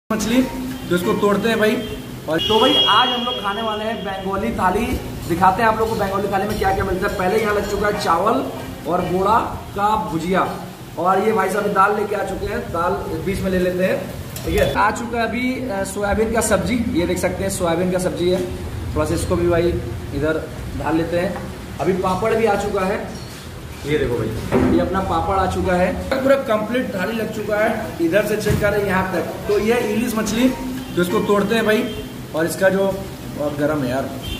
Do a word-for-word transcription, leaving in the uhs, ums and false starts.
मछली तो इसको तोड़ते हैं भाई। और तो भाई आज हम लोग खाने वाले हैं बंगाली थाली। दिखाते हैं आप लोग को बंगाली थाली में क्या क्या मिलता है। पहले यहाँ लग चुका है चावल और बोड़ा का भुजिया, और ये भाई साहब दाल लेके आ चुके हैं। दाल बीच में ले लेते हैं, ठीक है। आ चुका है अभी सोयाबीन का सब्जी, ये देख सकते हैं सोयाबीन का सब्जी है। थोड़ा सा इसको भी भाई इधर डाल लेते हैं। अभी पापड़ भी आ चुका है, ये देखो भाई, ये अपना पापड़ आ चुका है। पूरा कंप्लीट थाली लग चुका है, इधर से चेक करें यहाँ तक। तो ये इलिश मछली, जो इसको तोड़ते हैं भाई, और इसका जो बहुत गर्म है यार।